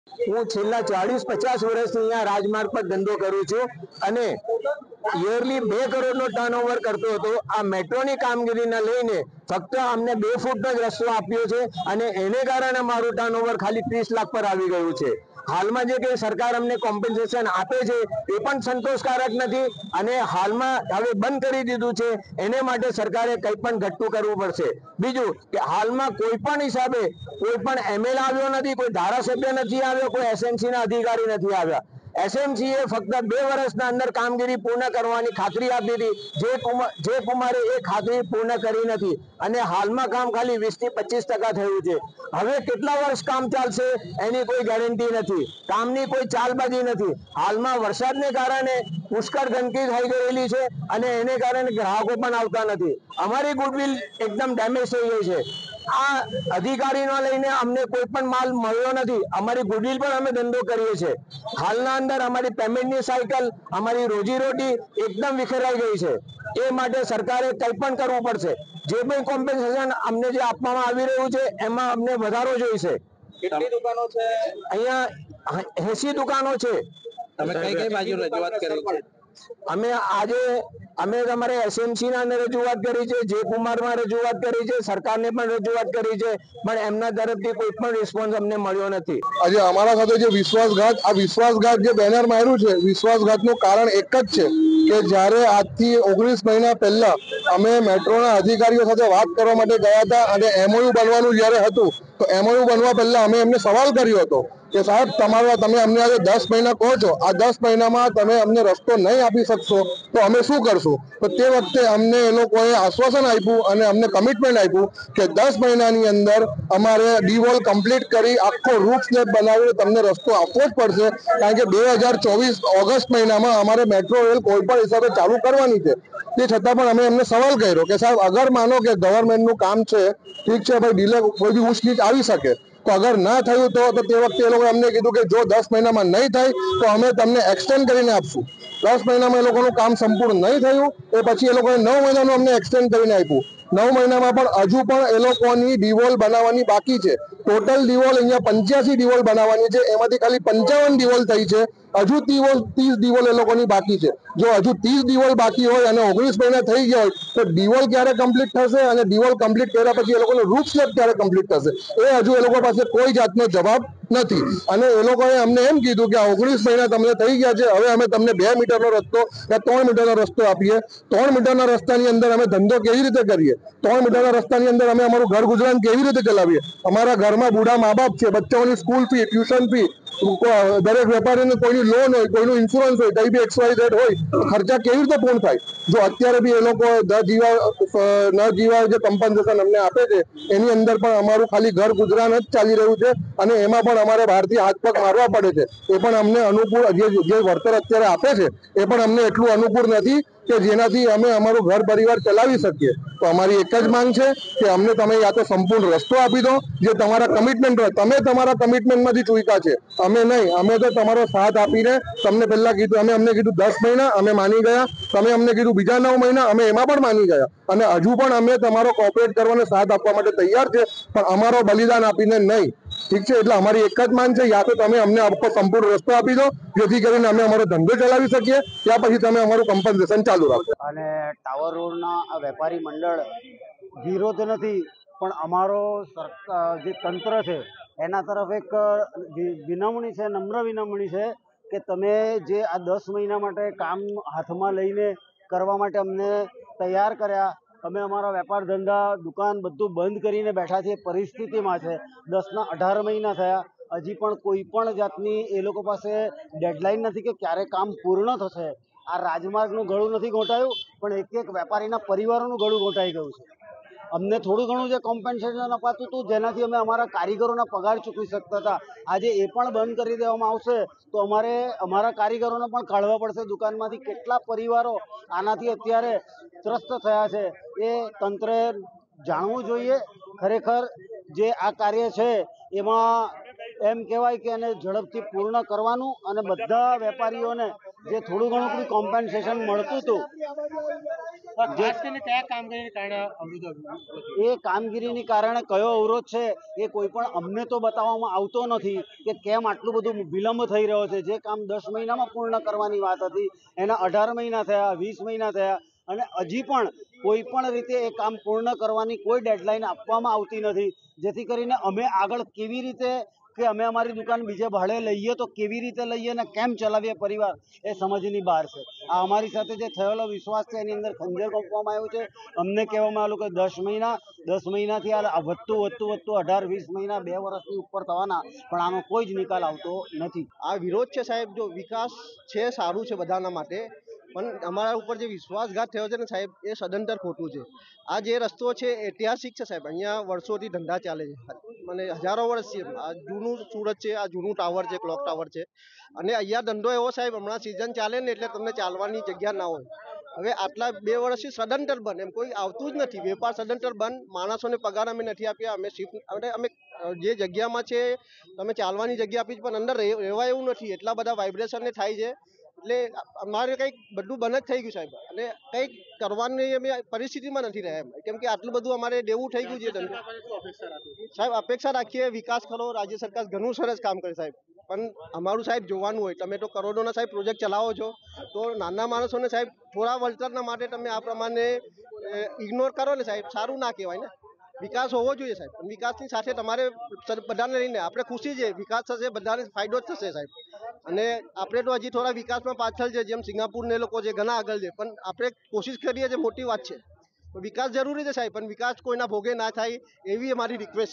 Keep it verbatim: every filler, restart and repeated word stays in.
હું છેલ્લા ચાલીસ પચાસ વર્ષથી અહીંયા રાજમાર્ગ પર ધંધો કરું છું અને યરલી બે કરોડનો ટર્નઓવર કરતો હતો। આ મેટ્રોની કામગીરીને લઈને ફક્ત અમને બે ફૂટનો જ રસ્તો આપ્યો છે અને એને કારણે મારું ટર્નઓવર ખાલી ત્રીસ લાખ પર આવી ગયું છે। હાલમાં જે કંઈ સરકાર અમને કોમ્પન્સેશન આપે છે એ પણ સંતોષકારક નથી અને હાલમાં હવે બંધ કરી દીધું છે। એને માટે સરકારે કંઈ પણ ઘટતું કરવું પડશે। બીજું કે હાલમાં કોઈ પણ હિસાબે કોઈ પણ એમએલ આવ્યો નથી, કોઈ ધારાસભ્ય નથી આવ્યો, કોઈ એસએમસી ના અધિકારી નથી આવ્યા। એસએમસી એ ફક્ત બે વર્ષના અંદર કામગીરી પૂર્ણ કરવાની ખાતરી આપી હતી, જે જે કુમારે એ ખાતરી પૂર્ણ કરી નથી અને હાલમાં કામ ખાલી વીસ થી પચીસ ટકા થયું છે। હવે કેટલા વર્ષ કામ ચાલશે એની કોઈ ગેરંટી નથી, કામની કોઈ ચાલબાજી નથી। હાલમાં વરસાદને કારણે પુષ્કળ ગંદકી થઈ ગયેલી છે અને એને કારણે ગ્રાહકો પણ આવતા નથી। અમારી ગુડવિલ એકદમ ડેમેજ થઈ ગઈ છે। આ અધિકારીનો લઈને અમને કોઈ પણ માલ મળ્યો નથી। અમારી ગુડવિલ પર અમે ધંધો કરીએ છીએ। હાલના અંદર અમારી પેમેન્ટની સાયકલ, અમારી રોજીરોટી એકદમ વિખેરાઈ ગઈ છે। એ માટે સરકારે કંઈ પણ કરવું પડશે। જે પણ કોમ્પન્સેશન અમને જે આપવામાં આવી રહ્યું છે એમાં અમને વધારો જોઈશે। કેટલી દુકાનો છે અહીંયા? એસી દુકાનો છે। તમે કઈ કઈ બાજુ રજૂઆત કરી છે? અમે આજે અમે તમારે એસએમસી ના રજૂઆત કરી છે, જે કુમારમાં રજૂઆત કરી છે, સરકારને પણ રજૂઆત કરી છે, પણ એમના તરફથી કોઈ પણ રિસ્પોન્સ અમને મળ્યો નથી। આજે અમારા સાથે જે વિશ્વાસઘાત આ વિશ્વાસઘાત જે બેનર માર્યું છે, વિશ્વાસઘાતનું કારણ એક જ છે કે જ્યારે આજથી ઓગણીસ મહિના પહેલા અમે મેટ્રોના અધિકારીઓ સાથે વાત કરવા માટે ગયા હતા અને એમઓયુ બનવાનું જ્યારે હતું તો એમઓયુ બનવા પહેલા અમે એમને સવાલ કર્યો હતો કે સાહેબ તમારા તમે અમને આજે દસ મહિના કહો છો, આ દસ મહિનામાં તમે અમને રસ્તો નહીં આપી શકશો તો અમે શું કરશું? તો તે વખતે અમને એ લોકોએ આશ્વાસન આપ્યું અને અમને કમિટમેન્ટ આપ્યું કે દસ મહિનાની અંદર અમારે ડીવોલ કમ્પ્લીટ કરી આખો રૂટ સ્લેબ બનાવીને તમને રસ્તો આપવો જ પડશે, કારણ કે બે હજાર ચોવીસ ઓગસ્ટ મહિનામાં અમારે મેટ્રો રેલ કોઈ પણ હિસાબે ચાલુ કરવાની છે। તે છતાં પણ અમે એમને સવાલ કર્યો કે સાહેબ અગર માનો કે ગવર્મેન્ટનું કામ છે, ઠીક છે ભાઈ, ડીલે કોઈ બી ઊંચ નીચ આવી શકે, તો અગર ના થયું તો તે વખતે એ લોકોએ અમને કીધું કે જો દસ મહિનામાં નહીં થાય તો અમે તમને એક્સટેન્ડ કરીને આપશું। દસ મહિનામાં એ લોકોનું કામ સંપૂર્ણ નહીં થયું એ પછી એ લોકોએ નવ મહિનાનું અમને એક્સટેન્ડ કરીને આપ્યું। નવ મહિનામાં પણ હજુ પણ એ લોકોની ડીવોલ બનાવવાની બાકી છે। ટોટલ ડીવોલ અહીંયા પંચ્યાસી ડીવોલ બનાવવાની છે, એમાંથી ખાલી પંચાવન ડીવોલ થઈ છે। હજુ ત્રીસ ડીવોલ એ લોકોની બાકી છે। જો હજુ ત્રીસ ડીવોલ બાકી હોય અને ઓગણીસ મહિના થઈ ગયા હોય તો ડીવોલ ક્યારે કમ્પ્લીટ થશે અને ડીવોલ કમ્પ્લીટ કર્યા પછી એ લોકોનો રૂટ સ્લેબ ક્યારે કમ્પ્લીટ થશે એ હજુ એ લોકો પાસે કોઈ જાતનો જવાબ નથી। અને એ લોકોએ અમને એમ કીધું કે આ ઓગણીસ મહિના તમને થઈ ગયા છે, હવે અમે તમને બે મીટરનો રસ્તો કે ત્રણ મીટરનો રસ્તો આપીએ। ત્રણ મીટરના રસ્તાની અંદર અમે ધંધો કેવી રીતે કરીએ? ત્રણ મીટરના રસ્તાની અંદર અમે અમારું ઘર ગુજરાન કેવી રીતે ચલાવીએ? અમારા ઘરમાં બુઢા મા બાપ છે, બચ્ચાઓની સ્કૂલ ફી, ટ્યુશન ફી, દરેક વેપારીને કોઈની લોન હોય, કોઈનું ઇન્સ્યોરન્સ હોય, કઈ બી એક્સ વાય ઝેડ હોય તો ખર્ચા કેવી રીતે પૂર્ણ થાય? જો અત્યારે બી એ લોકો ન જીવા ન જીવા જે કમ્પન્સેશન અમને આપે છે એની અંદર પણ અમારું ખાલી ઘર ગુજરાન જ ચાલી રહ્યું છે અને એમાં પણ અમારે બહારથી હાથ પગ મારવા પડે છે। એ પણ અમને અનુકૂળ જે જે વળતર અત્યારે આપે છે એ પણ અમને એટલું અનુકૂળ નથી કે જેનાથી અમે અમારું ઘર પરિવાર ચલાવી શકીએ। તો અમારી એક જ માંગ છે કે અમને તમે યા તો સંપૂર્ણ રસ્તો આપી દો, જે તમારા કમિટમેન્ટ હોય, તમે તમારા કમિટમેન્ટમાંથી ચૂક્યા છે, અમે નહીં। અમે તો તમારો સાથ આપીને તમને પહેલા કીધું, અમે અમને કીધું દસ મહિના, અમે માની ગયા। તમે અમને કીધું બીજા નવ મહિના, અમે એમાં પણ માની ગયા અને હજુ પણ અમે તમારો કોઓપરેટ કરવાનો સાથ આપવા માટે તૈયાર છે, પણ અમારો બલિદાન આપીને નહીં, ઠીક છે? એટલે અમારી એક જ માંગ છે, યા તો તમે અમને સંપૂર્ણ રસ્તો આપી દો જેથી કરીને અમે અમારો ધંધો ચલાવી શકીએ, ત્યાં પછી તમે અમારું કમ્પન્સેશન ચાલુ રાખો। અને ટાવર રોડના આ વેપારી મંડળ વિરોધ નથી, પણ અમારો સરકાર જે તંત્ર છે એના તરફ એક વિનમણી છે, નમ્ર વિનમણી છે કે તમે જે આ દસ મહિના માટે કામ હાથમાં લઈને કરવા માટે અમને તૈયાર કર્યા, અમે અમારા વેપાર ધંધા દુકાન બધું બંધ કરીને બેઠા છીએ, પરિસ્થિતિમાં છે। દસના અઢાર મહિના થયા, હજી પણ કોઈ પણ જાતની એ લોકો પાસે ડેડલાઇન નથી કે ક્યારે કામ પૂર્ણ થશે। આ રાજમાર્ગનું ગળું નથી ઘોંટાયું, પણ એક એક વેપારીના પરિવારોનું ગળું ઘોંટાઈ ગયું છે। અમને થોડું ઘણું જે કોમ્પન્સેશન અપાતું હતું જેનાથી અમે અમારા કારીગરોના પગાર ચૂકવી શકતા હતા, આજે એ પણ બંધ કરી દેવામાં આવશે તો અમારે અમારા કારીગરોને પણ કાઢવા પડશે દુકાનમાંથી। કેટલા પરિવારો આનાથી અત્યારે ત્રસ્ત થયા છે એ તંત્રે જાણવું જોઈએ। ખરેખર જે આ કાર્ય છે એમાં એમ કહેવાય કે એને ઝડપથી પૂર્ણ કરવાનું અને બધા વેપારીઓને જે થોડું ઘણું કોઈ કોમ્પેન્સેશન મળતું હતું એ કામગીરીની કારણે કયો અવરોધ છે એ કોઈ પણ અમને તો બતાવવામાં આવતો નથી કે કેમ આટલું બધું વિલંબ થઈ રહ્યો છે. જે કામ દસ મહિનામાં પૂર્ણ કરવાની વાત હતી એના અઢાર મહિના થયા, વીસ મહિના થયા અને હજી પણ કોઈ પણ રીતે એ કામ પૂર્ણ કરવાની કોઈ ડેડલાઇન આપવામાં આવતી નથી. જેથી કરીને અમે આગળ કેવી રીતે કે અમે અમારી દુકાન બીજે ભાડે લઈએ તો કેવી રીતે લઈએ અને કેમ ચલાવીએ પરિવાર એ સમજની બહાર છે. આ અમારી સાથે જે થયેલો વિશ્વાસ છે એની અંદર ખંજર મૂકવામાં આવ્યું છે. અમને કહેવામાં આવ્યું કે દસ મહિના દસ મહિનાથી આ વધતું વધતું વધતું અઢાર વીસ મહિના બે વર્ષની ઉપર થવાના, પણ આનો કોઈ જ નિકાલ આવતો નથી. આ વિરોધ છે સાહેબ. જો વિકાસ છે સારું છે બધાના માટે, પણ અમારા ઉપર જે વિશ્વાસઘાત થયો છે ને સાહેબ એ સદંતર ખોટું છે. આ જે રસ્તો છે ઐતિહાસિક છે સાહેબ. અહીંયા વર્ષોથી ધંધા ચાલે છે, મને હજારો વર્ષથી. આ જૂનું સુરત છે, આ જૂનું ટાવર છે, ક્લોક ટાવર છે. અને અહીંયા ધંધો એવો સાહેબ હમણાં સિઝન ચાલે ને એટલે તમને ચાલવાની જગ્યા ના હોય. હવે આટલા બે વર્ષથી સદંતર બંધ, એમ કોઈ આવતું જ નથી. વેપાર સદંતર બંધ. માણસોને પગાર અમે નથી આપ્યા. અમે શિફ્ટ અમે અમે જે જગ્યામાં છે તમે ચાલવાની જગ્યા આપી છે, પણ અંદર રહેવા એવું નથી. એટલા બધા વાઇબ્રેશન ને થાય છે એટલે અમારે કંઈક બધું બંધ જ થઈ ગયું સાહેબ. અને કંઈક કરવાની અમે પરિસ્થિતિમાં નથી રહ્યા એમ, કેમ કે આટલું બધું અમારે દેવું થઈ ગયું છે ધંધો. સાહેબ અપેક્ષા રાખીએ વિકાસ કરો. રાજ્ય સરકાર ઘણું સરસ કામ કરે સાહેબ, પણ અમારું સાહેબ જોવાનું હોય. તમે તો કરોડોના સાહેબ પ્રોજેક્ટ ચલાવો છો, તો નાના માણસોને સાહેબ થોડા વળતરના માટે તમે આ પ્રમાણે ઇગ્નોર કરો ને સાહેબ, સારું ના કહેવાય ને. વિકાસ હોવો જોઈએ સાહેબ, પણ વિકાસની સાથે તમારે બધાને લઈને આપણે ખુશી છે. વિકાસ થશે બધાને ફાયદો જ થશે સાહેબ. અને આપણે તો હજી થોડા વિકાસમાં પાછળ છે, જેમ સિંગાપુર ને એ લોકો છે ઘણા આગળ છે, પણ આપણે કોશિશ કરીએ છીએ, મોટી વાત છે. વિકાસ જરૂરી છે સાહેબ, પણ વિકાસ કોઈના ભોગે ના થાય એવી અમારી રિક્વેસ્ટ.